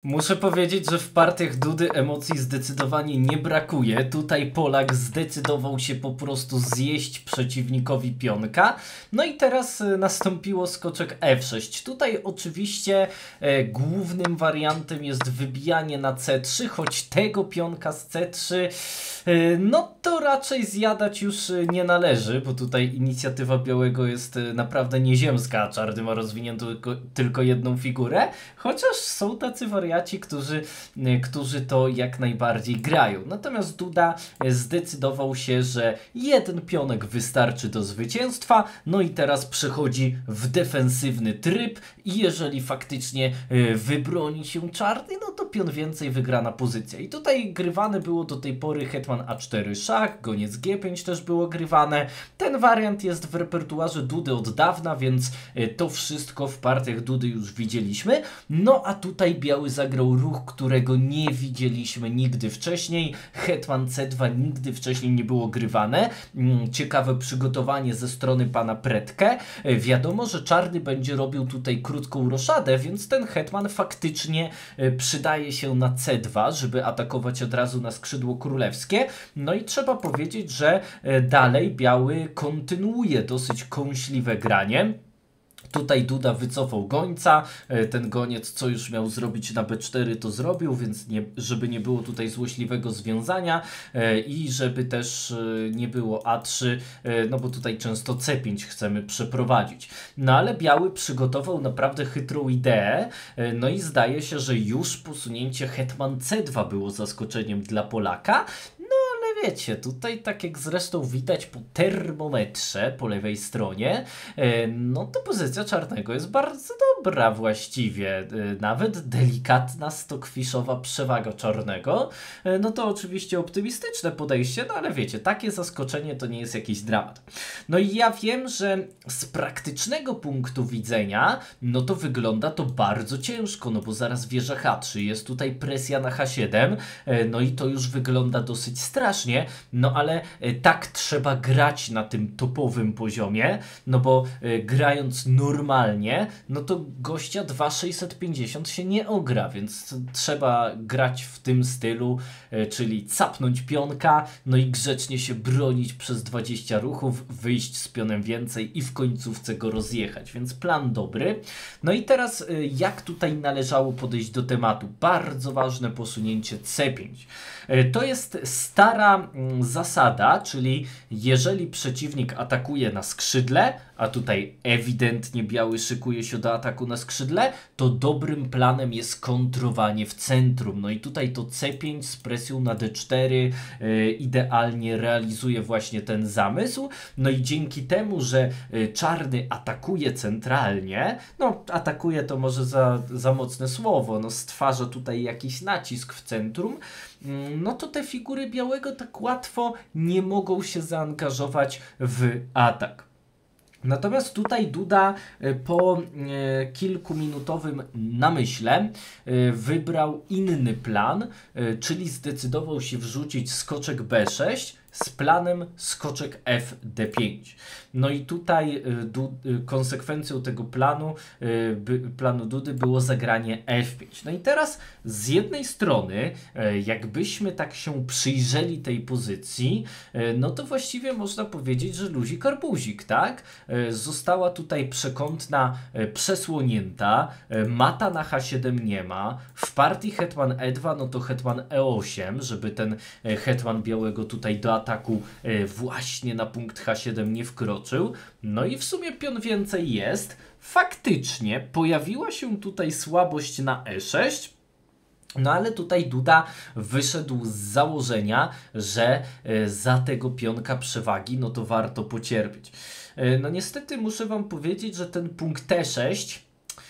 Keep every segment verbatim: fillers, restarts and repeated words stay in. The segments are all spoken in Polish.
Muszę powiedzieć, że w partiach Dudy emocji zdecydowanie nie brakuje. Tutaj Polak zdecydował się po prostu zjeść przeciwnikowi pionka. No i teraz e, nastąpiło skoczek F sześć. Tutaj oczywiście e, głównym wariantem jest wybijanie na C trzy, choć tego pionka z C trzy e, no to raczej zjadać już e, nie należy, bo tutaj inicjatywa białego jest e, naprawdę nieziemska, a czarny ma rozwiniętą tylko, tylko jedną figurę, chociaż są tacy wariaci, którzy, e, którzy to jak najbardziej grają. Natomiast Duda e, zdecydował się, że jeden pionek wystarczy do zwycięstwa, no i teraz przechodzi w defensywny tryb i jeżeli faktycznie e, wybroni się czarny, no to pion więcej wygrana pozycja. I tutaj grywane było do tej pory hetman A cztery szach, goniec G pięć też było grywane. Ten wariant jest w repertuarze Dudy od dawna, więc e, to wszystko w partiach Dudy już widzieliśmy. No a tutaj biały zagrał ruch, którego nie widzieliśmy nigdy wcześniej. Hetman C dwa nigdy wcześniej nie było grywane. Mm, ciekawe przygotowanie ze strony pana Pretke. E, wiadomo, że czarny będzie robił tutaj krótką roszadę, więc ten hetman faktycznie e, przydaje się na C dwa, żeby atakować od razu na skrzydło królewskie. No i trzeba powiedzieć, że e, dalej biały kontynuuje dosyć kąśliwe granie. Tutaj Duda wycofał gońca, ten goniec co już miał zrobić na B cztery to zrobił, więc nie, żeby nie było tutaj złośliwego związania e, i żeby też e, nie było A trzy, e, no bo tutaj często C pięć chcemy przeprowadzić. No ale biały przygotował naprawdę chytrą ideę, e, no i zdaje się, że już posunięcie hetman C dwa było zaskoczeniem dla Polaka. Wiecie, tutaj tak jak zresztą widać po termometrze po lewej stronie, no to pozycja czarnego jest bardzo dobra właściwie, nawet delikatna stokwiszowa przewaga czarnego, no to oczywiście optymistyczne podejście, no ale wiecie, takie zaskoczenie to nie jest jakiś dramat. No i ja wiem, że z praktycznego punktu widzenia, no to wygląda to bardzo ciężko, no bo zaraz wieża H trzy, jest tutaj presja na H siedem, no i to już wygląda dosyć strasznie. No ale e, tak trzeba grać na tym topowym poziomie, no bo e, grając normalnie, no to gościa dwa tysiące sześćset pięćdziesiąt się nie ogra, więc trzeba grać w tym stylu, e, czyli capnąć pionka, no i grzecznie się bronić przez dwadzieścia ruchów, wyjść z pionem więcej i w końcówce go rozjechać, więc plan dobry. No i teraz e, jak tutaj należało podejść do tematu? Bardzo ważne posunięcie C pięć. E, to jest stara zasada, czyli jeżeli przeciwnik atakuje na skrzydle, a tutaj ewidentnie biały szykuje się do ataku na skrzydle, to dobrym planem jest kontrowanie w centrum. No i tutaj to C pięć z presją na D cztery e, idealnie realizuje właśnie ten zamysł. No i dzięki temu, że e, czarny atakuje centralnie, no atakuje to może za, za mocne słowo, no stwarza tutaj jakiś nacisk w centrum, no to te figury białego tak łatwo nie mogą się zaangażować w atak. Natomiast tutaj Duda po e, kilkuminutowym namyśle e, wybrał inny plan, e, czyli zdecydował się wrzucić skoczek B sześć z planem skoczek F D pięć. No i tutaj y, du, y, konsekwencją tego planu, y, by, planu Dudy było zagranie F pięć. No i teraz z jednej strony, y, jakbyśmy tak się przyjrzeli tej pozycji, y, no to właściwie można powiedzieć, że luzik arbuzik, tak? Y, została tutaj przekątna y, przesłonięta, y, mata na H siedem nie ma, w partii hetman E dwa, no to hetman E osiem, żeby ten y, hetman białego tutaj do ataku y, właśnie na punkt H siedem nie wkroczył. No i w sumie pion więcej jest. Faktycznie pojawiła się tutaj słabość na E sześć. No ale tutaj Duda wyszedł z założenia, że y, za tego pionka przewagi no to warto pocierpieć. Y, no niestety muszę wam powiedzieć, że ten punkt T sześć,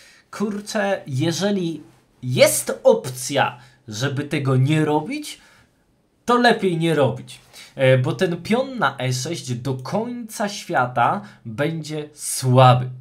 kurczę, jeżeli jest opcja, żeby tego nie robić, to lepiej nie robić. Bo ten pion na E sześć do końca świata będzie słaby.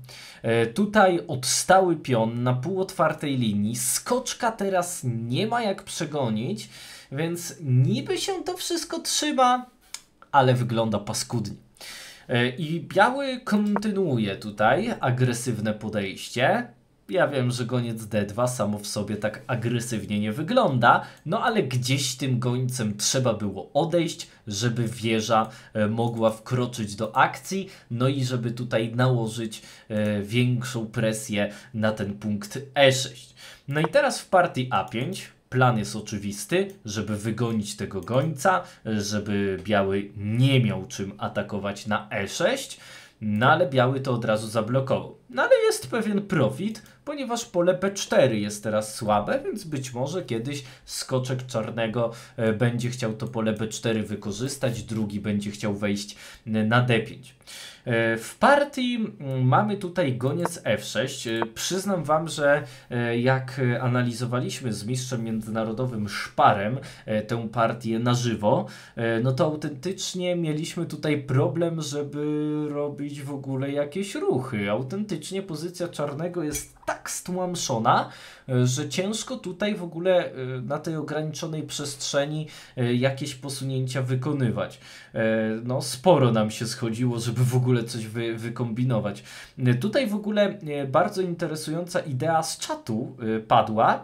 Tutaj odstały pion na półotwartej linii. Skoczka teraz nie ma jak przegonić, więc niby się to wszystko trzyma, ale wygląda paskudnie. I biały kontynuuje tutaj agresywne podejście. Ja wiem, że goniec D dwa samo w sobie tak agresywnie nie wygląda, no ale gdzieś tym gońcem trzeba było odejść, żeby wieża e, mogła wkroczyć do akcji, no i żeby tutaj nałożyć e, większą presję na ten punkt E sześć. No i teraz w partii A pięć plan jest oczywisty, żeby wygonić tego gońca, żeby biały nie miał czym atakować na E sześć, no ale biały to od razu zablokował. No ale jest pewien profit, ponieważ pole B cztery jest teraz słabe, więc być może kiedyś skoczek czarnego e, będzie chciał to pole B cztery wykorzystać, drugi będzie chciał wejść na D pięć. E, w partii m, mamy tutaj goniec F sześć. E, przyznam wam, że e, jak analizowaliśmy z mistrzem międzynarodowym Szparem e, tę partię na żywo, e, no to autentycznie mieliśmy tutaj problem, żeby robić w ogóle jakieś ruchy. Autentycznie pozycja czarnego jest tak stłamszona, że ciężko tutaj w ogóle na tej ograniczonej przestrzeni jakieś posunięcia wykonywać. No sporo nam się schodziło, żeby w ogóle coś wy, wykombinować. Tutaj w ogóle bardzo interesująca idea z czatu padła,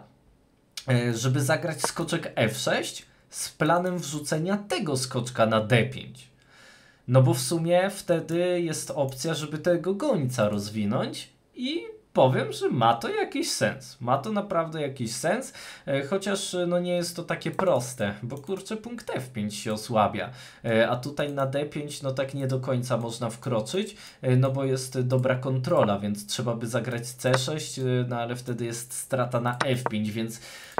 żeby zagrać skoczek F sześć z planem wrzucenia tego skoczka na D pięć. No bo w sumie wtedy jest opcja, żeby tego gońca rozwinąć i powiem, że ma to jakiś sens. Ma to naprawdę jakiś sens, chociaż no nie jest to takie proste, bo kurczę punkt F pięć się osłabia, a tutaj na D pięć no tak nie do końca można wkroczyć, no bo jest dobra kontrola, więc trzeba by zagrać C sześć, no ale wtedy jest strata na F pięć, więc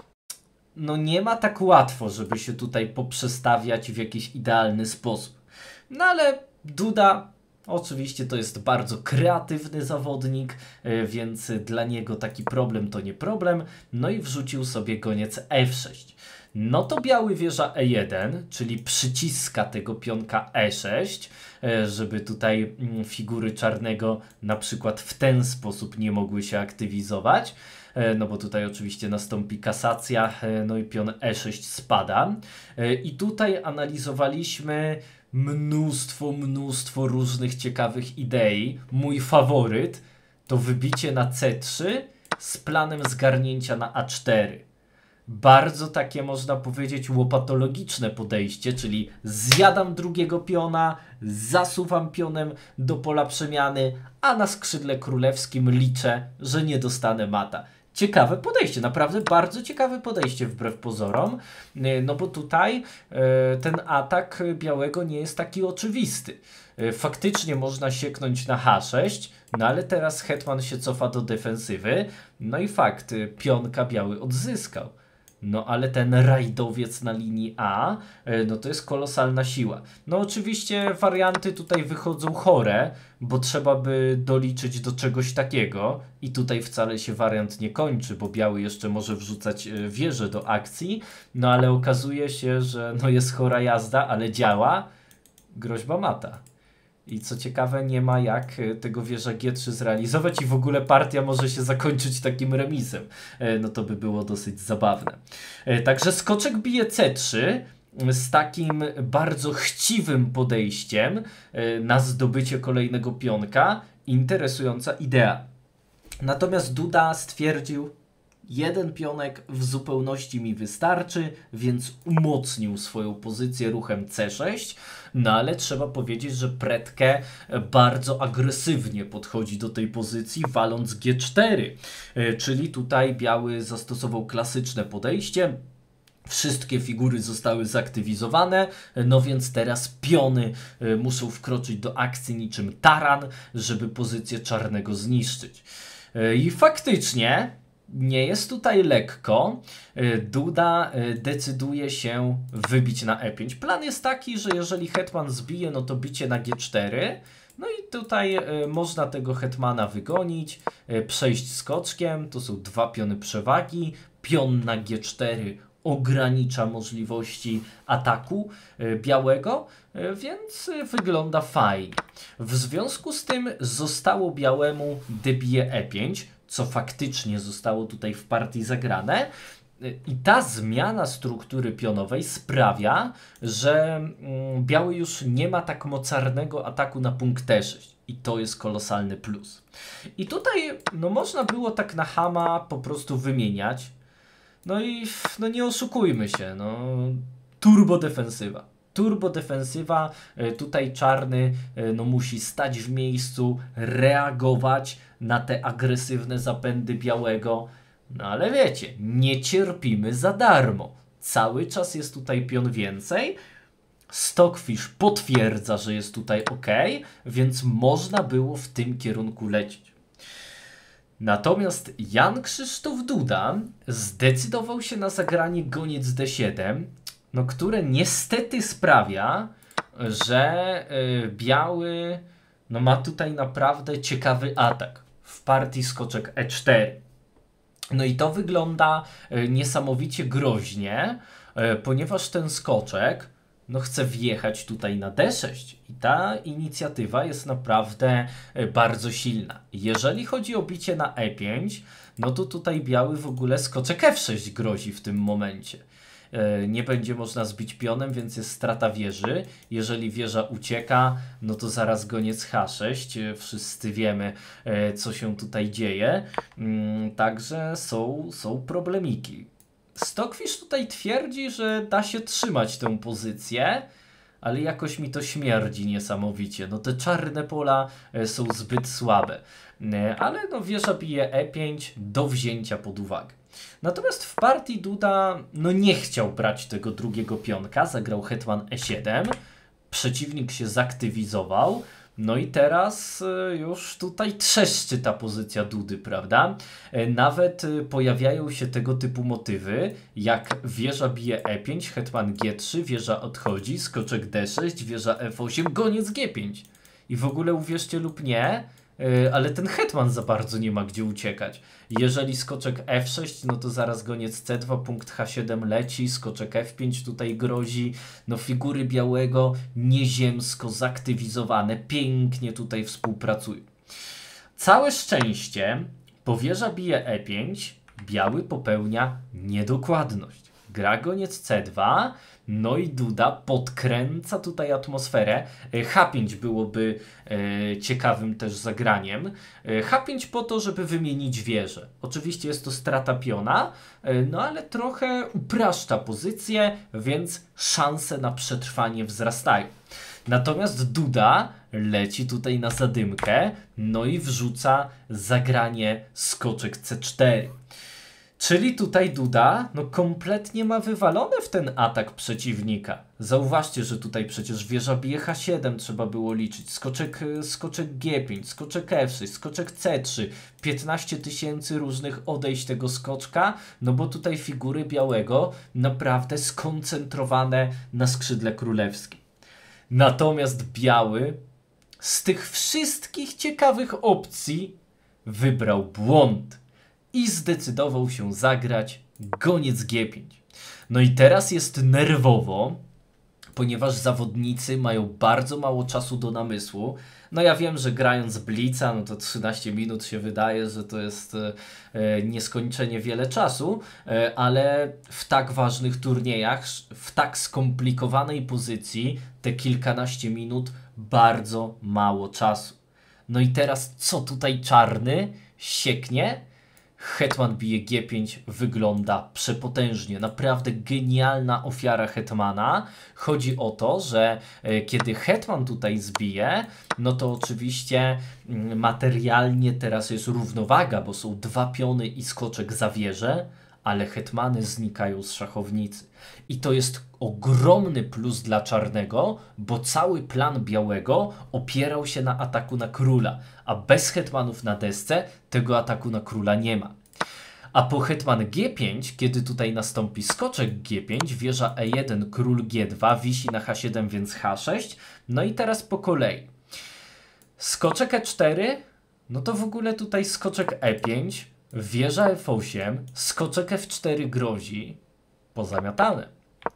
no nie ma tak łatwo, żeby się tutaj poprzestawiać w jakiś idealny sposób. No ale Duda oczywiście to jest bardzo kreatywny zawodnik, więc dla niego taki problem to nie problem. No i wrzucił sobie goniec F sześć. No to biały wieża E jeden, czyli przyciska tego pionka E sześć, żeby tutaj figury czarnego na przykład w ten sposób nie mogły się aktywizować. No bo tutaj oczywiście nastąpi kasacja, no i pion E sześć spada. I tutaj analizowaliśmy mnóstwo, mnóstwo różnych ciekawych idei. Mój faworyt to wybicie na C trzy z planem zgarnięcia na A cztery. Bardzo takie, można powiedzieć, łopatologiczne podejście, czyli zjadam drugiego piona, zasuwam pionem do pola przemiany, a na skrzydle królewskim liczę, że nie dostanę mata. Ciekawe podejście, naprawdę bardzo ciekawe podejście wbrew pozorom, no bo tutaj e, ten atak białego nie jest taki oczywisty. E, faktycznie można sieknąć na H sześć, no ale teraz hetman się cofa do defensywy, no i fakt, pionka biały odzyskał. No ale ten rajdowiec na linii A, no to jest kolosalna siła. No oczywiście warianty tutaj wychodzą chore, bo trzeba by doliczyć do czegoś takiego i tutaj wcale się wariant nie kończy, bo biały jeszcze może wrzucać wieżę do akcji, no ale okazuje się, że no jest chora jazda, ale działa, groźba mata. I co ciekawe, nie ma jak tego wieża G trzy zrealizować i w ogóle partia może się zakończyć takim remisem. No to by było dosyć zabawne. Także skoczek bije C trzy z takim bardzo chciwym podejściem na zdobycie kolejnego pionka. Interesująca idea. Natomiast Duda stwierdził, jeden pionek w zupełności mi wystarczy, więc umocnił swoją pozycję ruchem C sześć, no ale trzeba powiedzieć, że Pretke bardzo agresywnie podchodzi do tej pozycji, waląc G cztery, czyli tutaj biały zastosował klasyczne podejście. Wszystkie figury zostały zaktywizowane, no więc teraz piony muszą wkroczyć do akcji niczym taran, żeby pozycję czarnego zniszczyć. I faktycznie nie jest tutaj lekko. Duda decyduje się wybić na E pięć. Plan jest taki, że jeżeli hetman zbije, no to bicie na G cztery. No i tutaj można tego hetmana wygonić, przejść skoczkiem. To są dwa piony przewagi. Pion na G cztery ogranicza możliwości ataku białego, więc wygląda fajnie. W związku z tym zostało białemu debije E pięć, co faktycznie zostało tutaj w partii zagrane. I ta zmiana struktury pionowej sprawia, że biały już nie ma tak mocarnego ataku na punkt E sześć. I to jest kolosalny plus. I tutaj no można było tak na chama po prostu wymieniać. No i no nie oszukujmy się, no turbo defensywa. Turbo defensywa, tutaj czarny no musi stać w miejscu, reagować na te agresywne zapędy białego. No ale wiecie, nie cierpimy za darmo. Cały czas jest tutaj pion więcej. Stockfish potwierdza, że jest tutaj ok, więc można było w tym kierunku lecieć. Natomiast Jan Krzysztof Duda zdecydował się na zagranie goniec D siedem, no, które niestety sprawia, że yy, biały no, ma tutaj naprawdę ciekawy atak w partii skoczek E cztery. No i to wygląda yy, niesamowicie groźnie, yy, ponieważ ten skoczek no chce wjechać tutaj na D sześć i ta inicjatywa jest naprawdę bardzo silna. Jeżeli chodzi o bicie na E pięć, no to tutaj biały w ogóle skoczek F sześć grozi w tym momencie. Nie będzie można zbić pionem, więc jest strata wieży. Jeżeli wieża ucieka, no to zaraz goniec H sześć. Wszyscy wiemy, co się tutaj dzieje. Także są, są problemiki. Stockfish tutaj twierdzi, że da się trzymać tę pozycję, ale jakoś mi to śmierdzi niesamowicie. No te czarne pola są zbyt słabe. Ale no wieża bije E pięć do wzięcia pod uwagę. Natomiast w partii Duda no nie chciał brać tego drugiego pionka, zagrał hetman E siedem. Przeciwnik się zaktywizował. No i teraz już tutaj trzeszczy ta pozycja Dudy, prawda? Nawet pojawiają się tego typu motywy, jak wieża bije E pięć, hetman G trzy, wieża odchodzi, skoczek D sześć, wieża F osiem, goniec G pięć. I w ogóle uwierzcie lub nie, ale ten hetman za bardzo nie ma gdzie uciekać. Jeżeli skoczek F sześć, no to zaraz goniec C dwa, punkt H siedem leci, skoczek F pięć tutaj grozi. No figury białego nieziemsko zaktywizowane, pięknie tutaj współpracują. Całe szczęście, bo wieża bije E pięć, biały popełnia niedokładność. Gra goniec C dwa, no i Duda podkręca tutaj atmosferę. H pięć byłoby e, ciekawym też zagraniem. H pięć po to, żeby wymienić wieżę. Oczywiście jest to strata piona, e, no ale trochę upraszcza pozycję, więc szanse na przetrwanie wzrastają. Natomiast Duda leci tutaj na zadymkę, no i wrzuca zagranie skoczek C cztery. Czyli tutaj Duda no kompletnie ma wywalone w ten atak przeciwnika. Zauważcie, że tutaj przecież wieża bije H siedem trzeba było liczyć. Skoczek, skoczek G pięć, skoczek F sześć, skoczek C trzy. piętnaście tysięcy różnych odejść tego skoczka. No bo tutaj figury białego naprawdę skoncentrowane na skrzydle królewskim. Natomiast biały z tych wszystkich ciekawych opcji wybrał błąd. I zdecydował się zagrać goniec G pięć. No i teraz jest nerwowo, ponieważ zawodnicy mają bardzo mało czasu do namysłu. No ja wiem, że grając Blitza, no to trzynaście minut się wydaje, że to jest e, nieskończenie wiele czasu, e, ale w tak ważnych turniejach, w tak skomplikowanej pozycji, te kilkanaście minut bardzo mało czasu. No i teraz co tutaj czarny sieknie? Hetman bije G pięć wygląda przepotężnie. Naprawdę genialna ofiara hetmana. Chodzi o to, że e, kiedy hetman tutaj zbije, no to oczywiście m, materialnie teraz jest równowaga, bo są dwa piony i skoczek za wieżę, ale hetmany znikają z szachownicy. I to jest ogromny plus dla czarnego, bo cały plan białego opierał się na ataku na króla, a bez hetmanów na desce tego ataku na króla nie ma. A po hetman G pięć, kiedy tutaj nastąpi skoczek G pięć, wieża E jeden, król G dwa, wisi na H siedem, więc H sześć. No i teraz po kolei. Skoczek E cztery, no to w ogóle tutaj skoczek E pięć, wieża F osiem, skoczek F cztery grozi, pozamiatane.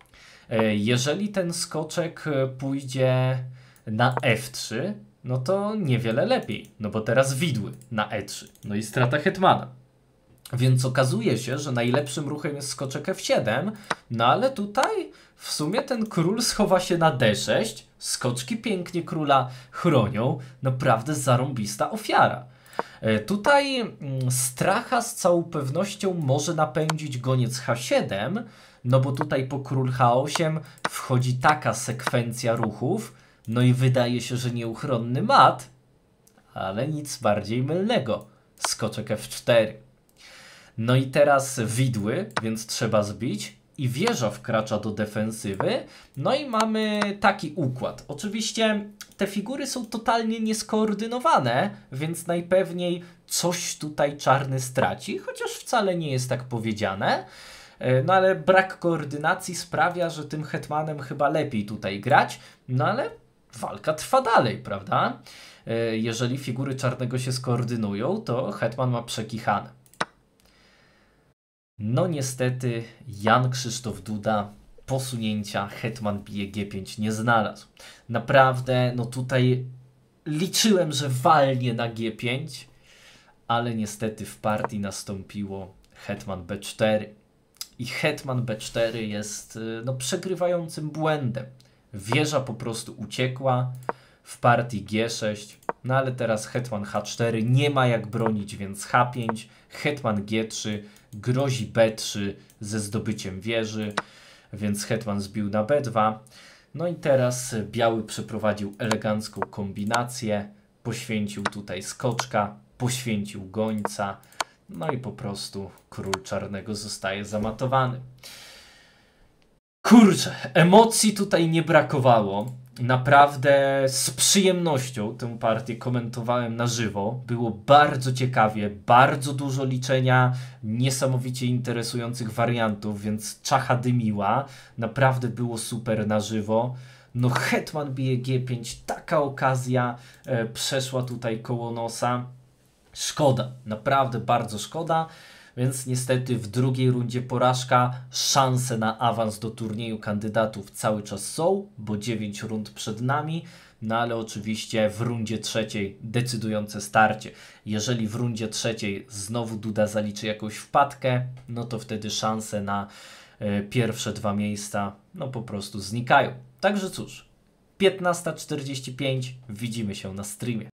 Jeżeli ten skoczek pójdzie na F trzy, no to niewiele lepiej, no bo teraz widły na E trzy, no i strata hetmana. Więc okazuje się, że najlepszym ruchem jest skoczek F siedem, no ale tutaj w sumie ten król schowa się na D sześć, Skoczki pięknie króla chronią, naprawdę zarąbista ofiara. E, tutaj mm, stracha z całą pewnością może napędzić goniec H siedem, no bo tutaj po król H osiem wchodzi taka sekwencja ruchów, no i wydaje się, że nieuchronny mat, ale nic bardziej mylnego. Skoczek F cztery. No i teraz widły, więc trzeba zbić i wieża wkracza do defensywy. No i mamy taki układ. Oczywiście te figury są totalnie nieskoordynowane, więc najpewniej coś tutaj czarny straci, chociaż wcale nie jest tak powiedziane. No ale brak koordynacji sprawia, że tym hetmanem chyba lepiej tutaj grać. No ale walka trwa dalej, prawda? Jeżeli figury czarnego się skoordynują, to hetman ma przekichane. No niestety Jan Krzysztof Duda posunięcia hetman bije G pięć nie znalazł. Naprawdę, no tutaj liczyłem, że walnie na G pięć, ale niestety w partii nastąpiło hetman B cztery. I hetman B cztery jest no, przegrywającym błędem. Wieża po prostu uciekła w partii G sześć, no ale teraz hetman H cztery nie ma jak bronić, więc H pięć, hetman G trzy, grozi B trzy ze zdobyciem wieży, więc hetman zbił na B dwa. No i teraz biały przeprowadził elegancką kombinację, poświęcił tutaj skoczka, poświęcił gońca, no i po prostu król czarnego zostaje zamatowany. Kurczę, emocji tutaj nie brakowało. Naprawdę z przyjemnością tę partię komentowałem na żywo. Było bardzo ciekawie, bardzo dużo liczenia, niesamowicie interesujących wariantów, więc czacha dymiła. Naprawdę było super na żywo. No hetman bije G pięć, taka okazja e, przeszła tutaj koło nosa. Szkoda, naprawdę bardzo szkoda. Więc niestety w drugiej rundzie porażka. Szanse na awans do turnieju kandydatów cały czas są, bo dziewięć rund przed nami. No ale oczywiście w rundzie trzeciej decydujące starcie. Jeżeli w rundzie trzeciej znowu Duda zaliczy jakąś wpadkę, no to wtedy szanse na y, pierwsze dwa miejsca no po prostu znikają. Także cóż, piętnasta czterdzieści pięć, widzimy się na streamie.